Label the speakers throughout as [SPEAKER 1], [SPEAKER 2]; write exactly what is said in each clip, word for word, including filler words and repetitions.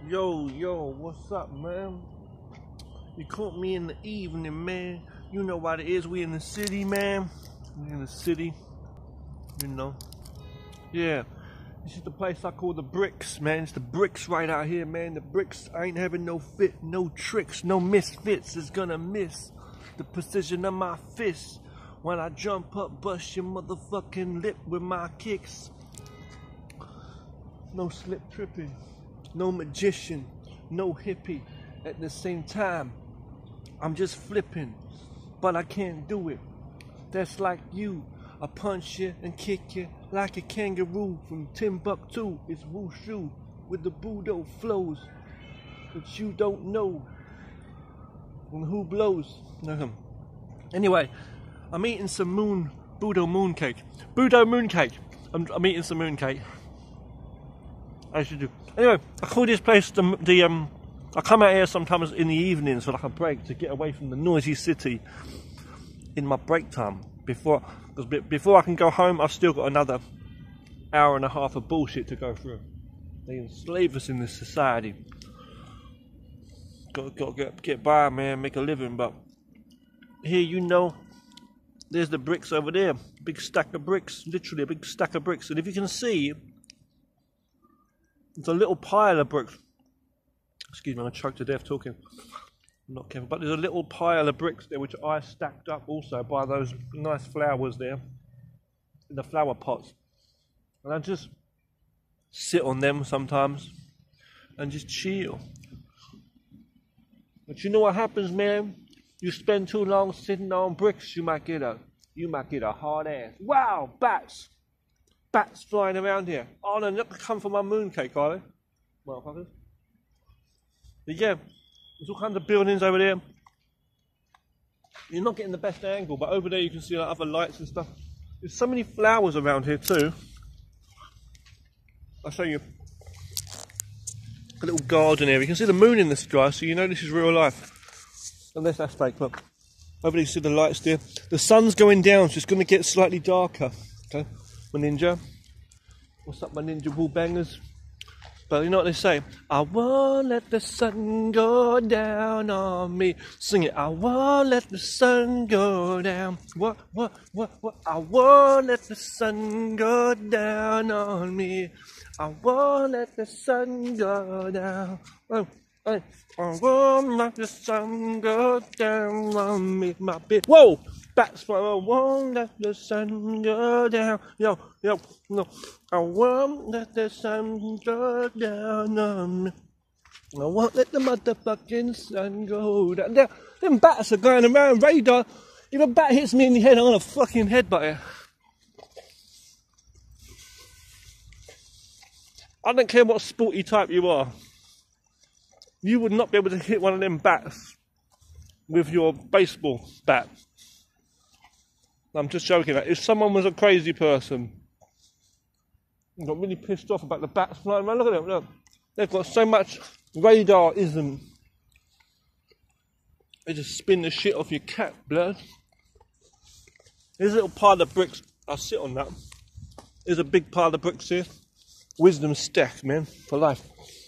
[SPEAKER 1] Yo, yo, what's up, man? You caught me in the evening, man. You know what it is. We in the city, man. We in the city, you know. Yeah, this is the place I call the Bricks, man. It's the Bricks right out here, man. The Bricks. I ain't having no fit, no tricks, no misfits. Is gonna miss the precision of my fist when I jump up, bust your motherfucking lip with my kicks. No slip tripping, no magician, no hippie. At the same time, I'm just flipping, but I can't do it. That's like you. I punch you and kick you like a kangaroo from Timbuktu. It's wushu with the Budo flows that you don't know. And who blows? Anyway, I'm eating some moon, Budo moon cake. Budo moon cake. I'm, I'm eating some moon cake. I should do. Anyway, I call this place the, the um. I come out here sometimes in the evenings for like a break to get away from the noisy city in my break time. Before, because before I can go home, I've still got another hour and a half of bullshit to go through. They enslave us in this society. Got, got to get, get by, man, make a living. But here, you know, there's the bricks over there. Big stack of bricks, literally a big stack of bricks. And if you can see, it's a little pile of bricks. Excuse me, I'm choked to death talking. I'm not careful, but there's a little pile of bricks there which I stacked up also by those nice flowers there in the flower pots, and I just sit on them sometimes and just chill. But you know what happens, man? You spend too long sitting on bricks, you might get a you might get a hard ass. Wow, bats, bats flying around here. Oh, they're not gonna come for my mooncake, are they, motherfuckers? But yeah. There's all kinds of buildings over there. You're not getting the best angle, but over there you can see like other lights and stuff. There's so many flowers around here too. I'll show you a little garden area. You can see the moon in the sky, so you know this is real life. Unless that's fake, but over there you see the lights there. The sun's going down, so it's going to get slightly darker. Okay, my ninja. What's up, my ninja wool bangers? But you know what they say? I won't let the sun go down on me. Sing it. I won't let the sun go down. What, what, what, what? I won't let the sun go down on me. I won't let the sun go down. Oh, oh. I won't let the sun go down on me. My bitch. Whoa! Bats fly. I won't let the sun go down. Yo, yo, no. I won't let the sun go down on me. I won't let the motherfucking sun go down. There, them bats are going around radar. If a bat hits me in the head, I'm gonna fucking headbutt it. I don't care what sporty type you are. You would not be able to hit one of them bats with your baseball bat. I'm just joking. If someone was a crazy person, got really pissed off about the bats flying around, look at them, look. They've got so much radarism. They just spin the shit off your cat, blood. Here's a little pile of bricks. I'll sit on that. There's a big pile of bricks here. Wisdom stack, man, for life.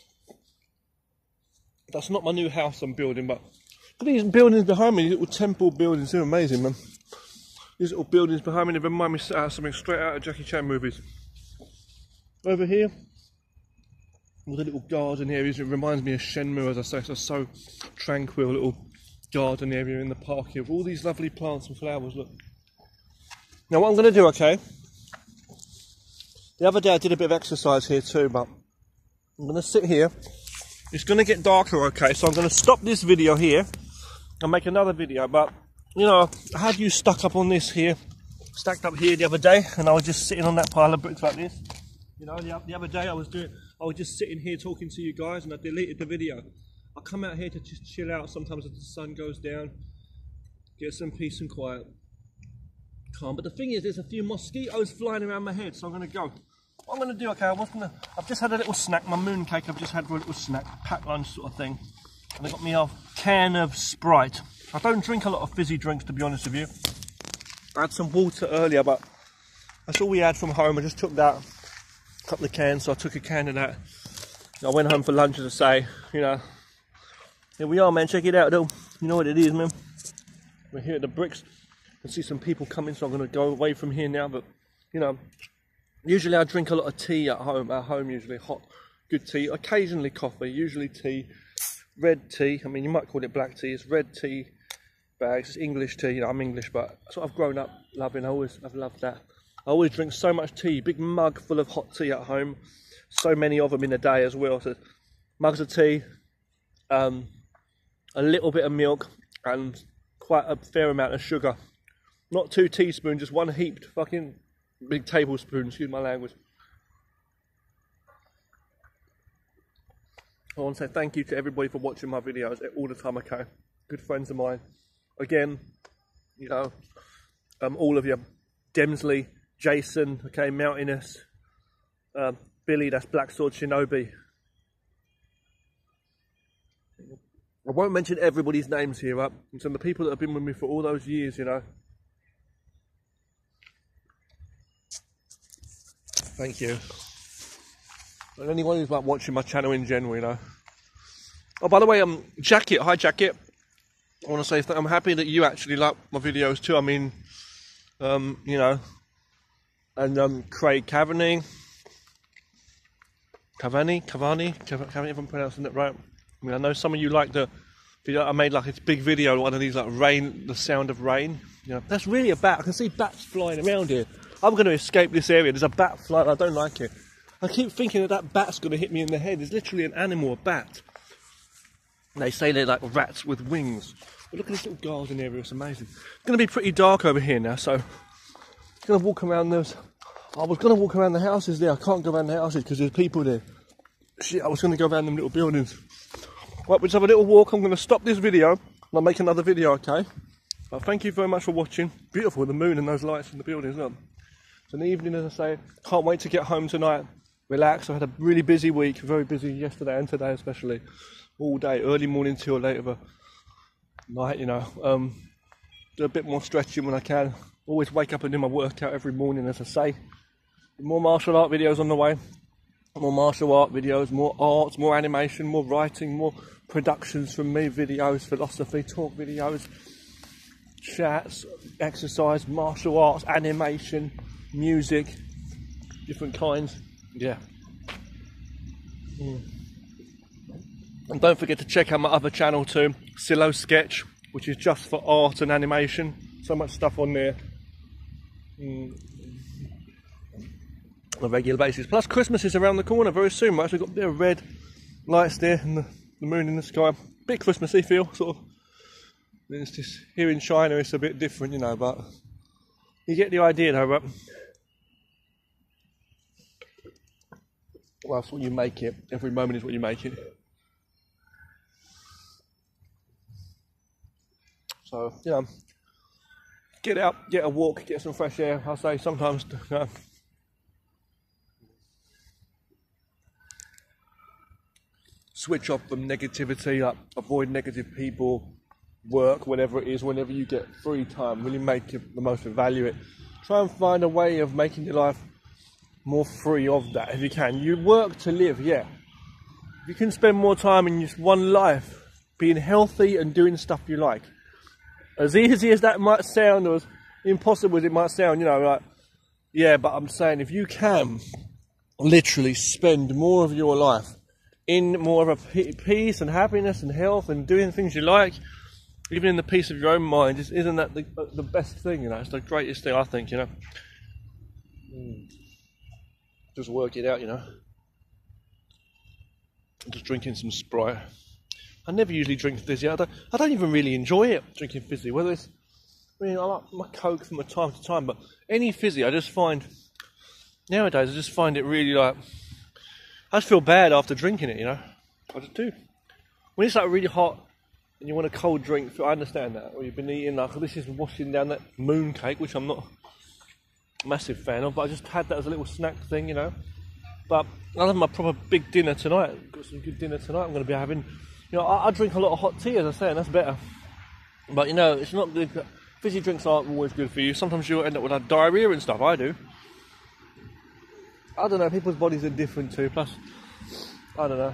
[SPEAKER 1] That's not my new house I'm building, but look at these buildings behind me, these little temple buildings. They're amazing, man. These little buildings behind me, they remind me of something straight out of Jackie Chan movies. Over here, with a little garden area, it reminds me of Shenmue, as I say. It's a so tranquil little garden area in the park here with all these lovely plants and flowers, look. Now what I'm going to do, okay, the other day I did a bit of exercise here too, but I'm going to sit here. It's going to get darker, okay, so I'm going to stop this video here and make another video, but you know, I had you stuck up on this here, stacked up here the other day, and I was just sitting on that pile of bricks like this. You know, the, the other day I was doing, I was just sitting here talking to you guys, and I deleted the video. I come out here to just chill out sometimes as the sun goes down, get some peace and quiet, calm. But the thing is, there's a few mosquitoes flying around my head, so I'm going to go. What I'm going to do, okay, I was gonna, I've just had a little snack, my mooncake, I've just had a little snack, packed lunch sort of thing, and I got me a can of Sprite. I don't drink a lot of fizzy drinks, to be honest with you. I had some water earlier, but that's all we had from home. I just took that, a couple of cans, so I took a can of that. I went home for lunch, as I say, you know. Here we are, man, check it out though. You know what it is, man. We're here at the Bricks. I see some people coming, so I'm going to go away from here now, but, you know, usually I drink a lot of tea at home, at home usually, hot, good tea, occasionally coffee, usually tea, red tea, I mean, you might call it black tea, it's red tea bags, it's English tea, you know, I'm English, but that's what I've grown up loving, I always, I've loved that. I always drink so much tea, big mug full of hot tea at home, so many of them in a day as well, so mugs of tea, um, a little bit of milk, and quite a fair amount of sugar. Not two teaspoons, just one heaped fucking big tablespoon, excuse my language. I want to say thank you to everybody for watching my videos all the time, okay? Good friends of mine. Again, you know, um, all of you. Demsley, Jason, okay, Mountainous, um, Billy, that's Black Sword Shinobi. I won't mention everybody's names here, up. And some of the people that have been with me for all those years, you know. Thank you. And anyone who's like watching my channel in general, you know. Oh, by the way, um, Jacket, hi Jacket. I want to say that I'm happy that you actually like my videos too. I mean, um, you know, and um, Craig Cavani, Cavani, Cavani, Cavani, if I'm pronouncing it right. I mean, I know some of you like the video. I made like a big video, one of these like rain, the sound of rain. You know, that's really a bat. I can see bats flying around here. I'm going to escape this area. There's a bat flying. I don't like it. I keep thinking that that bat's going to hit me in the head. It's literally an animal, a bat. And they say they're like rats with wings. But look at this little garden area. It's amazing. It's going to be pretty dark over here now, so I'm going to walk around those. I was going to walk around the houses there. I can't go around the houses because there's people there. Shit, I was going to go around them little buildings. Right, we'll just have a little walk. I'm going to stop this video and I'll make another video, okay? Well, thank you very much for watching. Beautiful, the moon and those lights in the buildings, look. It's an evening, as I say. Can't wait to get home tonight. Relax. I had a really busy week. Very busy yesterday and today especially. All day, early morning till late of a night, you know. Um, do a bit more stretching when I can. Always wake up and do my workout every morning, as I say. More martial art videos on the way. More martial art videos, more arts, more animation, more writing, more productions from me, videos, philosophy, talk videos, chats, exercise, martial arts, animation, music, different kinds, yeah. Mm. And don't forget to check out my other channel too, Silo Sketch, which is just for art and animation. So much stuff on there. Mm. On a regular basis. Plus Christmas is around the corner very soon, right? So we've got a bit of red lights there and the, the moon in the sky. Bit Christmassy feel, sort of. It's just, here in China it's a bit different, you know, but you get the idea though, right? Well, that's what you make it. Every moment is what you make it. So, you know, get out, get a walk, get some fresh air. I say sometimes, you know, switch off from negativity, like avoid negative people, work, whatever it is, whenever you get free time, really make it the most of, value it. Try and find a way of making your life more free of that if you can. You work to live, yeah. If you can spend more time in just one life, being healthy and doing stuff you like. As easy as that might sound, or as impossible as it might sound, you know, like, yeah, but I'm saying if you can literally spend more of your life in more of a peace and happiness and health and doing things you like, even in the peace of your own mind, isn't that the, the best thing, you know? It's the greatest thing, I think, you know? Mm. Just work it out, you know? I'm just drinking some Sprite. I never usually drink fizzy. I don't, I don't even really enjoy it, drinking fizzy. Whether it's, I mean, I like my Coke from time to time, but any fizzy, I just find, nowadays, I just find it really like, I just feel bad after drinking it, you know? I just do. When it's like really hot and you want a cold drink, I understand that. Or you've been eating, like, this is washing down that moon cake, which I'm not a massive fan of, but I just had that as a little snack thing, you know? But I'll have my proper big dinner tonight. Got some good dinner tonight I'm going to be having. You know, I, I drink a lot of hot tea, as I say, and that's better. But, you know, it's not good. Fizzy drinks aren't always good for you. Sometimes you'll end up with like, diarrhea and stuff. I do. I don't know, people's bodies are different too. Plus, I don't know.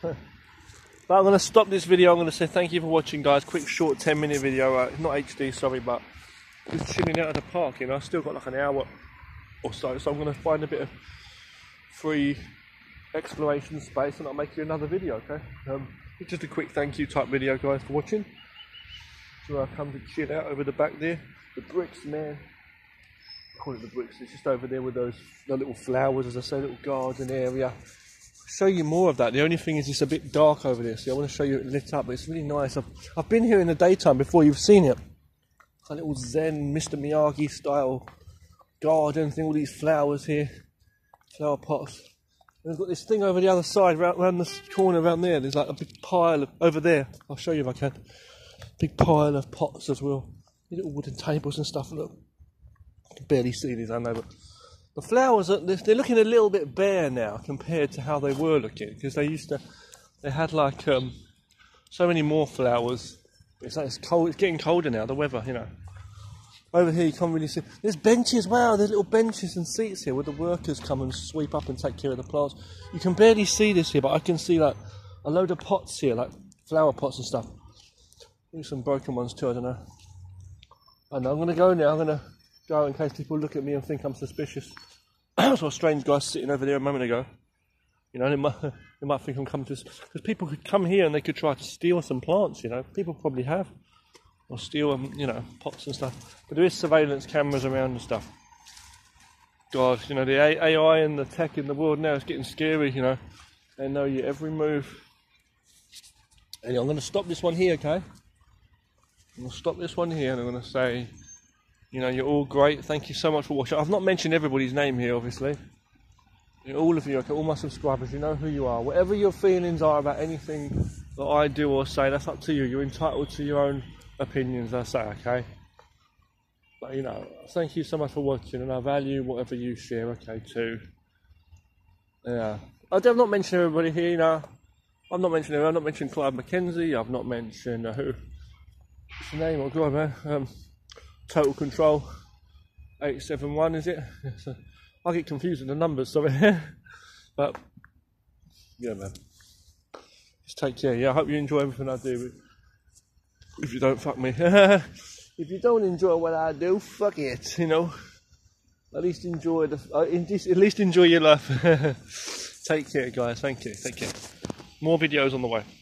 [SPEAKER 1] But I'm going to stop this video. I'm going to say thank you for watching, guys. Quick, short, ten minute video. Uh, not H D, sorry, but just chilling out of the park. You know, I've still got like an hour or so, so I'm going to find a bit of free exploration space and I'll make you another video, okay? Um, it's just a quick thank you type video, guys, for watching. So I come to chill out over the back there. The bricks, man. I call it the bricks. It's just over there with those the little flowers, as I say, little garden area. Show you more of that. The only thing is it's a bit dark over there, so I want to show you it lit up, but it's really nice. I've, I've been here in the daytime before, you've seen it. A little zen Mister Miyagi style garden thing, all these flowers here, flower pots. And I've got this thing over the other side, around, around the corner around there, there's like a big pile of, over there, I'll show you if I can, big pile of pots as well. Little wooden tables and stuff, look. I can barely see these, I know, but the flowers, are, they're looking a little bit bare now compared to how they were looking, because they used to, they had like um, so many more flowers. It's like it's cold, it's getting colder now, the weather, you know. Over here you can't really see, there's benches, wow, there's little benches and seats here where the workers come and sweep up and take care of the plants. You can barely see this here, but I can see like a load of pots here, like flower pots and stuff. Maybe some broken ones too, I don't know. I know, I'm going to go now, I'm going to go in case people look at me and think I'm suspicious. I saw a strange guy sitting over there a moment ago. You know, they might, they might think I'm coming to... Because people could come here and they could try to steal some plants, you know. People probably have. Or steal, um, you know, pots and stuff. But there is surveillance cameras around and stuff. God, you know, the A I and the tech in the world now is getting scary, you know. They know your every move. Anyway, I'm going to stop this one here, okay? I'm going to stop this one here and I'm going to say... You know, you're all great. Thank you so much for watching. I've not mentioned everybody's name here, obviously. You know, all of you, okay, all my subscribers, you know who you are. Whatever your feelings are about anything that I do or say, that's up to you. You're entitled to your own opinions, I say, okay? But, you know, thank you so much for watching, and I value whatever you share, okay, too. Yeah. I've not mentioned everybody here, you know. I've not mentioned I've not mentioned Clive Mackenzie. I've not mentioned uh, who. What's the name? Oh, God, man. Um, Total Control eight seven one, is it? So, I get confused with the numbers, sorry. But, yeah, man. Just take care. Yeah, I hope you enjoy everything I do. If you don't, fuck me. If you don't enjoy what I do, fuck it, you know. At least enjoy the. Uh, in this, at least enjoy your life. Take care, guys. Thank you. Take care. More videos on the way.